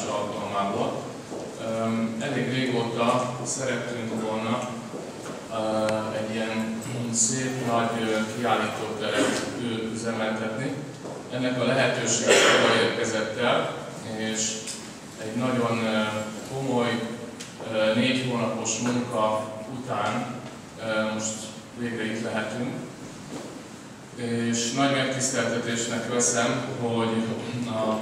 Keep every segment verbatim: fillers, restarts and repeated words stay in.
kiállítása alkalmából. Elég régóta szerettünk volna egy ilyen szép nagy kiállítóteret üzemeltetni. Ennek a lehetősége tovább érkezett el, és egy nagyon komoly, négy hónapos munka után most végre itt lehetünk. És nagy megtiszteltetésnek veszem, hogy a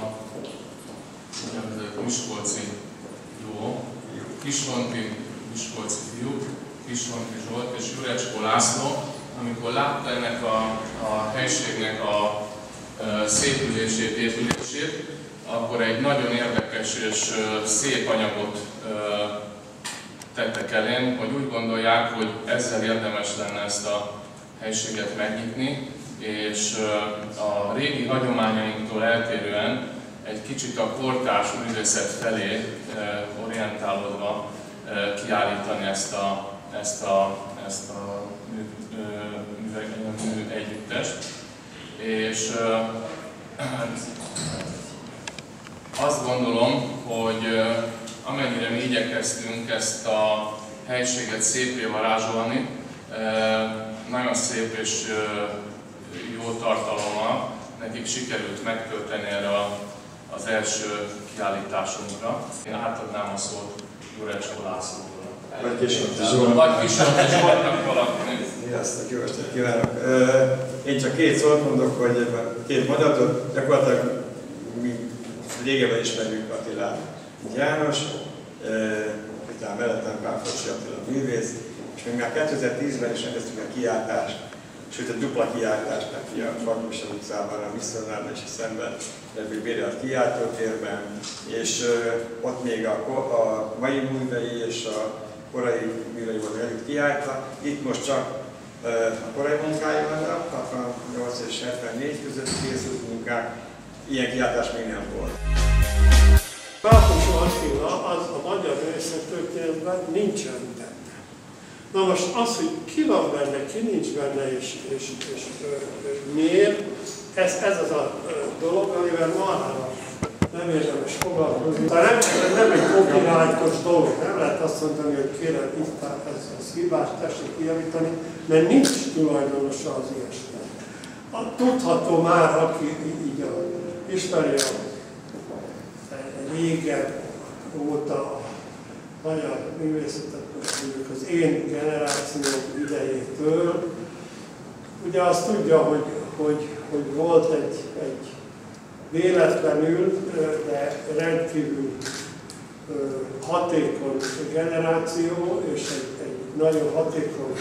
miskolci jó, Kisfonti miskolci fiúk, Kisfonti Zsolt és Jurecskó László, amikor látta ennek a, a helységnek a szépülését, épülését, akkor egy nagyon érdekes és szép anyagot tettek elén, hogy úgy gondolják, hogy ezzel érdemes lenne ezt a helységet megnyitni, és a régi hagyományainktól eltérően egy kicsit a kortárs művészet felé orientálódva kiállítani ezt a, ezt a, ezt a mű, mű, mű együttest. És azt gondolom, hogy amennyire mi igyekeztünk ezt a helységet szépé varázsolni, nagyon szép és jó tartalommal nekik sikerült megtölteni erre az első kiállításunkra. Én átadnám a szót Jurecskó Lászlóra. Vagy Kisfonti Zsolt. Vagy Kisfonti Zsoltnak valakinek. Sziasztok, jó estét kívánok! Én csak két szót mondok, hogy két mondatot. Gyakorlatilag mi régebben ismerjük Attilát, János, utána mellettem Páfosi Attila művész, és még már kétezer-tízben is elkezdtük a kiáltást, sőt a dupla kiáltást neki a Farkos utcában, a Misszionárban és a szemben levő Bérelt kiáltótérben, és ott még a, a mai művei és a korai művei volt előtt kiállta. Itt most csak a korai munkái vannak, hatvannyolc és hetvennégy között készült munkák, ilyen kiáltás még nem volt. Páfosi Attila az a magyar művészettörténetben nincsen benne. Na most az, hogy ki van benne, ki nincs benne és, és, és ö, ö, miért, ez, ez az a ö, dolog, amivel marhára nem érdemes foglalkozni. Tehát nem, nem egy copyrightos dolog, nem lehet azt mondani, hogy kérem, itt ez, ez hibás, tessék kijavítani, mert nincs tulajdonosa az ilyesmi. Tudható már, aki így a, ismeri a régen óta a magyar művészetet, az én generációm idejétől, ugye azt tudja, hogy, hogy, hogy volt egy, egy véletlenül, de rendkívül hatékony generáció, és egy, egy nagyon hatékony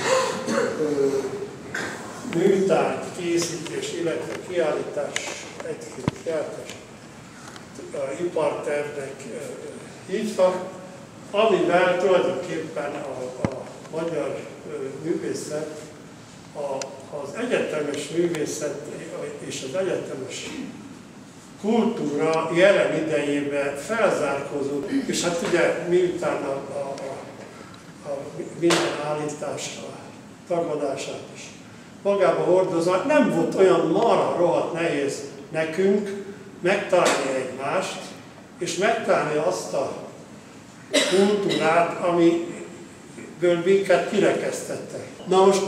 műtárgy készítés, illetve kiállítás, egy-két kiállítás ipartervnek hívtak, amivel tulajdonképpen a, a magyar művészet, a, az egyetemes művészet és az egyetemes kultúra jelen idejében felzárkózott, és hát ugye miután a, a, a, a minden állítás, a tagadását is magába hordozva, nem volt olyan marha rohadt nehéz nekünk megtalálni egymást, és megtalálni azt a kultúrát, amiből minket kirekesztettek. Na most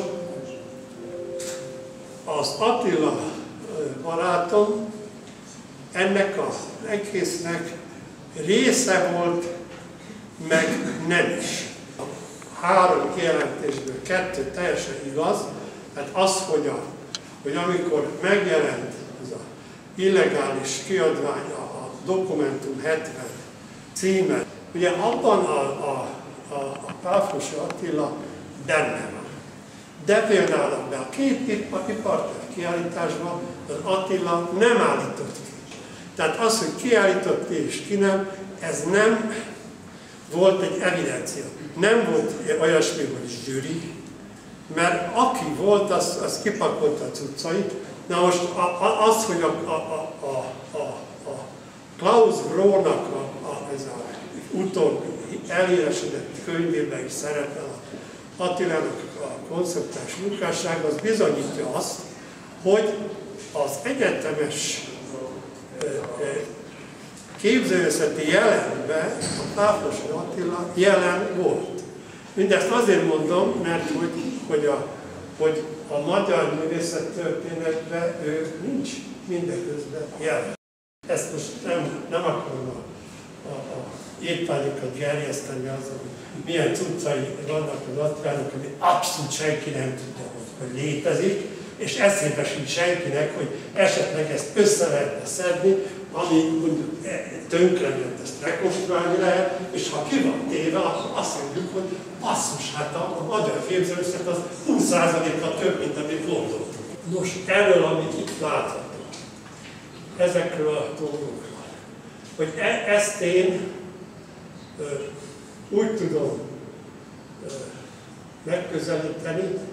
az Attila barátom ennek az egésznek része volt, meg nem is. A három kijelentésből kettő teljesen igaz, tehát az, hogy, a, hogy amikor megjelent ez a illegális kiadvány, a, a Dokumentum hetven címe, ugye abban a, a, a, a Páfosi Attila benne van. De például be a két iparterv kiállításban az Attila nem állított ki. Tehát az, hogy ki állított ki és ki nem, ez nem volt egy evidencia. Nem volt olyasmi, hogy zsűri, mert aki volt, az, az kipakolta a cuccait. Na most az, hogy a, a, a, a, a Klaus Brónak a, a, ez a utóbbi elhíresedett könyvében is szerepel a Attilának a konceptuális munkásság, az bizonyítja azt, hogy az egyetemes képzőművészeti jelenben a Páfosi Attila jelen volt. Mindezt azért mondom, mert hogy, hogy, a, hogy a magyar művészettörténetben ő nincs mindeközben jelen. Ezt most nem, nem akarom a, a, a étvágyokat gerjeszteni azon, hogy milyen cuccai vannak az Attilának, ami abszolút senki nem tudja, hogy, hogy létezik, és eszébe sincs senkinek, hogy esetleg ezt össze lehetne szedni, ami mondjuk tönkrement, ezt rekonstruálni lehet, és ha ki van téve, akkor azt mondjuk, hogy basszus, hát a, a magyar képzőművészet az húsz százalékkal több, mint amit gondoltunk. Nos, erről, amit itt láthatunk, ezekről a dolgokról, hogy e, ezt én ö, úgy tudom ö, megközelíteni,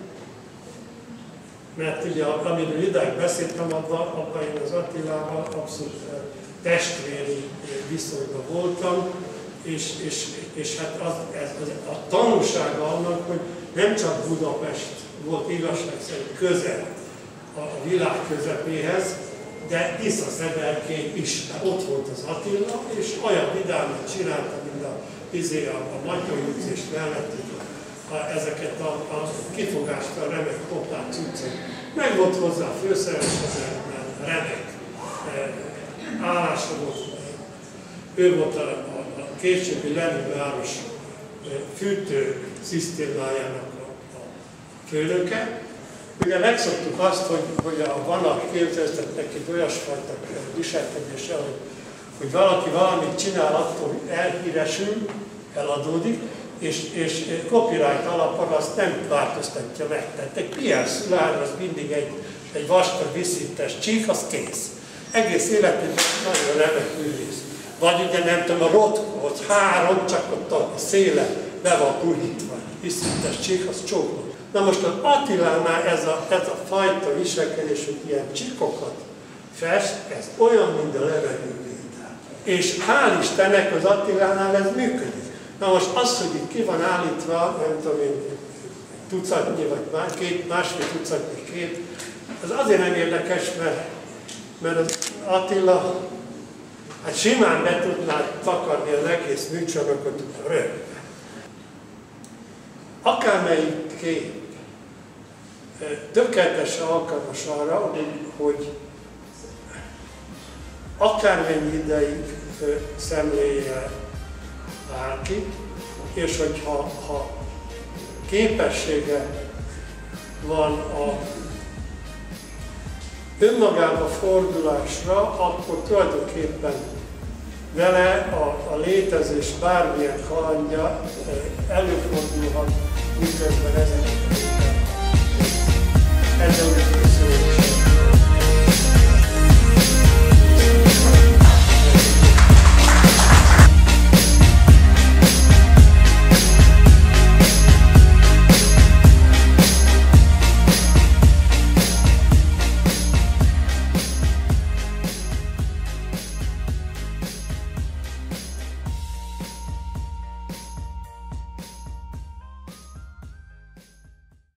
mert ugye, amiről idáig beszéltem, abban, abban én az Attilával abszolút testvéri viszonyban voltam, és, és, és hát az, ez, az, a tanulsága annak, hogy nem csak Budapest volt igazság szerint közel a világ közepéhez, de Tisza-Szederkén is, de ott volt az Attila, és olyan vidámat csinálta, mint a, a, a Matyai utca és mellett ezeket a, a kifogástól remek popát cuccok. Meg volt hozzá a főszeresetben, remek e, állása volt. Ő volt a, a, a későbbi Leninváros e, fűtő szisztémájának a, a főnöke. Ugye megszoktuk azt, hogy, hogy a vannak képzeltetnek egy olyasfajta viselkedése, hogy, hogy valaki valamit csinál, attól elhíresül, eladódik, és, és copyright alapon azt nem változtatja meg. Tehát egy Pierre Szilárd az mindig egy, egy vastag, visszintes csík, az kész. Egész életében nagyon remek művész. Vagy ugye nem tudom, a Rothko, hogy három, csak ott a széle be van puhítva. Visszintes csík, az csókoló. Na most az Attilánál ez a, ez a fajta viselkedés, hogy ilyen csíkokat fest, ez olyan, mint a levegővétel. És hál' Istennek az Attilánál ez működik. Na most az, hogy itt ki van állítva, nem tudom én, tucatnyi, vagy két, másfél tucatnyi kép, az azért nem érdekes, mert, mert az Attila hát simán be tudná takarni az egész műcsarnokot rögtön. Akármelyik kép tökéletesen alkalmas arra, hogy akármennyi ideig szemléje bárki, és hogyha ha képessége van a önmagába fordulásra, akkor tulajdonképpen vele a, a létezés bármilyen kalandja előfordulhat, miközben ezek ezzel